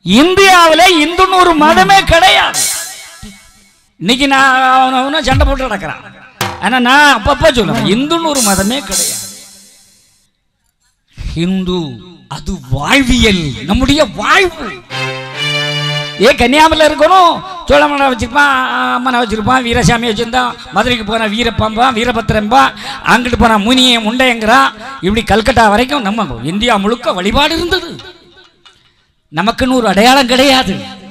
இந்தியாவில் இந்துன்னு ஒரு மதமே கிடையாது. இன்னைக்கு நான் சண்டை போட்டு நடக்கிறான். ஆனா நான் அப்பப்ப சொல்லுவேன், இந்துன்னு ஒரு மதமே கிடையாது. ஹிந்து அது வாழ்வியல், நம்முடைய வாழ்வு. கன்னியாகுமரியில் இருக்கணும், சோழமனை வச்சிருப்பான், அம்மனை வச்சிருப்பான், வீரசாமி வச்சிருந்தான், மதுரைக்கு போனா வீரப்பம்பான், வீரபத்திரம்பான், அங்கிட்டு போனா முனிய முண்டைங்கிறான். இப்படி கல்கட்டா வரைக்கும் நம்ம இந்தியா முழுக்க வழிபாடு இருந்தது. நமக்குன்னு ஒரு அடையாளம் கிடையாது.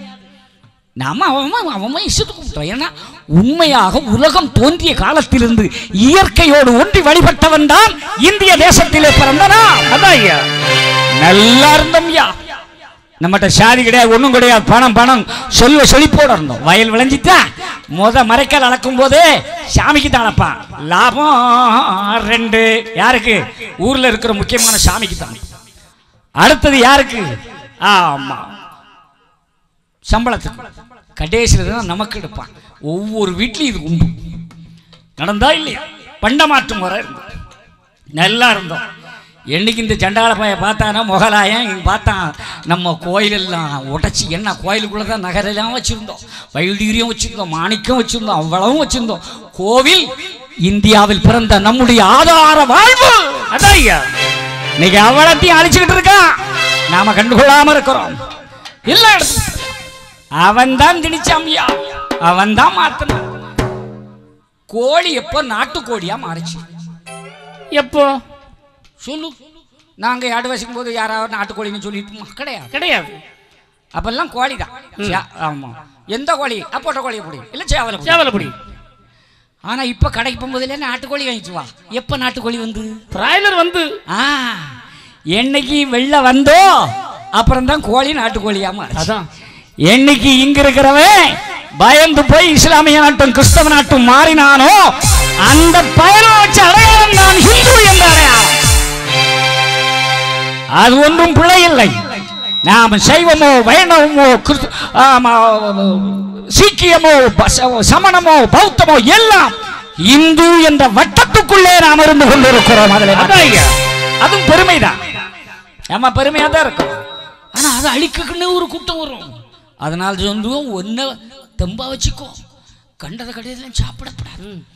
நாம அவன் இஷ்டத்துக்கு கும்பிட்டோம். ஏன்னா உண்மையாக உலகம் தோன்றிய காலத்திலிருந்து இயற்கையோடு ஒன்றி வழிபட்டவன் தான் இந்திய தேசத்திலே பிறந்தனா. அதான் ஐயா நல்லா இருந்தோம் ஐயா. நம்மகிட்ட சாதி கிடையாது, ஒன்றும் கிடையாது. பணம் பணம் சொல்ல செழிப்போட இருந்தோம். வயல் விளைஞ்சிட்டா மரைக்கால் அளக்கும் போதே சாமிக்கு தான் அளப்பான். லாபம் 2. யாருக்கு? ஊர்ல இருக்கிற முக்கியமான சாமிக்கு தான். அடுத்தது யாருக்கு? ஆமா, சம்பளத்துக்கு. கடைசியில் தான் நமக்கு எடுப்பான். ஒவ்வொரு வீட்லையும் இது உண்டு. நடந்தா இல்லையா? பண்டமாற்றம் வர இருந்தோம், நல்லா இருந்தோம். என்னைக்கு இந்த சண்டாள பைய பார்த்தானா முகலாயம் இங்கே பார்த்தான், நம்ம கோயிலெல்லாம் உடச்சி, என்ன கோயிலுக்குள்ளே தான் நகரெல்லாம் வச்சுருந்தோம், வைடூரியம் வச்சுருந்தோம், மாணிக்கம் வச்சுருந்தோம், அவ்வளவும் வச்சுருந்தோம். கோவில் இந்தியாவில் பிறந்த நம்முடைய ஆதார வாழ்வு. அதான் ஐயா இன்னைக்கு அவ்வளத்தையும் அழிச்சுக்கிட்டு இருக்கான், நாம கண்டுகொள்ளாம இருக்கிறோம். இல்ல, அவன் தான் திணிச்சாமியா, அவன் தான் மாத்தன. கோழி எப்போ நாட்டுக்கோழியா மாறிச்சு? எப்போ சொல்லு. நாங்கள் ஆடு வசிக்கும் போது யாராவது நாட்டுக்கோழின்னு சொல்லிட்டு கிடையாது, கிடையாது. அப்பெல்லாம் கோழி தான். ஆமாம், எந்த கோழி? அப்போட்ட கோழியை பிடி, இல்லை சேவலை சேவலை பிடி. ஆனால் இப்போ கடைக்கு போகும்போதுல நாட்டுக்கோழி வாங்கிச்சு வா. எப்போ நாட்டுக்கோழி வந்து? பிராய்லர் வந்து. என்னைக்கு வெளில வந்தோ அப்புறம் தான் கோழி நாட்டுக்கோழியாம. அதான் என்னைக்கு இங்க இருக்கிறவன் பயந்து போய் இஸ்லாமிய நாட்டும் கிறிஸ்தவ நாட்டும் மாறினானோ அந்த பயணம் வச்ச அடையாளம் நான் ஹிந்து என்ற அடையாளம். அது ஒன்றும் பிழை இல்லை. நாம் சைவமோ வைணவமோ சீக்கியமோ சமணமோ பௌத்தமோ எல்லாம் இந்து என்ற வட்டத்துக்குள்ளே நாம் இருந்து கொண்டிருக்கிறோம். அதுவும் பெருமைதான், நம்ம பெருமையா தான் இருக்கும். ஆனா அதை அழிக்கக்குன்னு ஒரு கூட்டம் வரும். அதனால சொல்லுவோம், ஒன்ன தெம்பா வச்சுக்கோ, கண்டதை கடையெல்லாம் சாப்பிடப்படாது.